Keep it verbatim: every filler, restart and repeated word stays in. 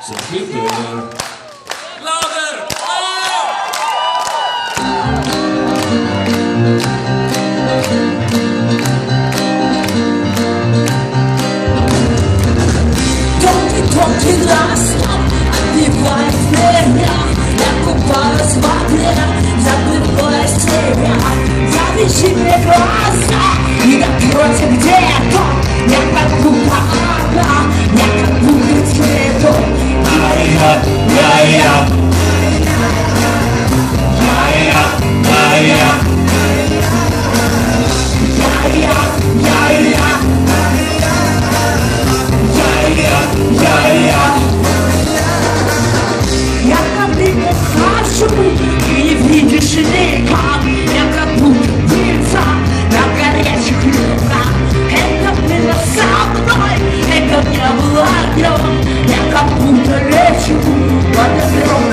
Så super. Louder! Тонкий настал, отбивает меня. Я купалась в воде, забыла себя. Завяжи мне глаза и напротив где-то. Я как будто одна, я как будто цветок. Я-я, я-я, я-я, я-я, я-я, я-я. Я как будто хожу, ты не видишь никак. Я как будто птица на горячих льдах. Это было со мной, это не было днем. Я как будто лечу под ветром.